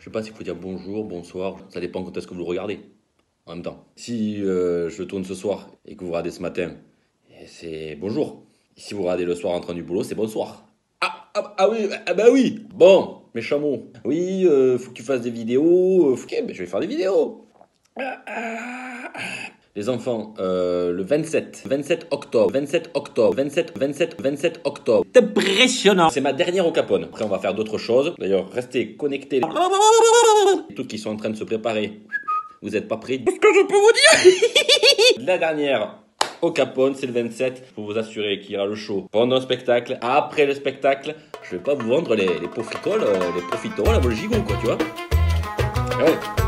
sais pas s'il faut dire bonjour, bonsoir, ça dépend quand est-ce que vous le regardez. En même temps, si je tourne ce soir et que vous regardez ce matin, c'est bonjour. Si vous regardez le soir en train du boulot, c'est bonsoir. Ah oui, ah bah oui. Bon, mes chameaux. Oui, faut que tu fasses des vidéos. Ok, ben je vais faire des vidéos. Les enfants, le 27 octobre, 27 octobre, 27 octobre. C'est impressionnant. C'est ma dernière au Capone. Après, on va faire d'autres choses. D'ailleurs, restez connectés. Tous qui sont en train de se préparer. Vous n'êtes pas prêts? Qu'est-ce que je peux vous dire? La dernière au Capone, c'est le 27. Pour vous assurer qu'il y aura le show pendant le spectacle. Après le spectacle, je vais pas vous vendre les profiteroles, les gigots, quoi, tu vois. Ouais.